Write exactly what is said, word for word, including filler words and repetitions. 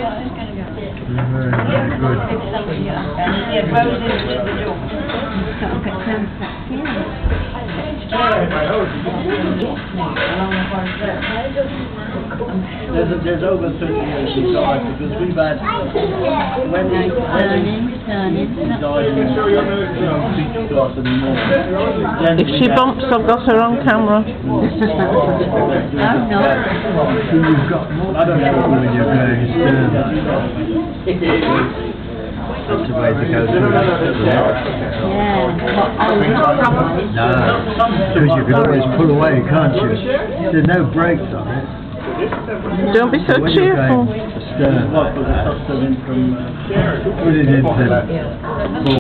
Very, very good. Yeah, Roses with the door. There's, a, there's over thirty years he died because we've had when he, when he, he died in no beach class anymore. Then If she bumps, I've got her on camera. You've got more control when you're going stern. That's the way to go through it. No, because you can always pull away, can't you? There's no brakes on it. Don't be so When you're cheerful. going astern, What, was it from, uh, put it into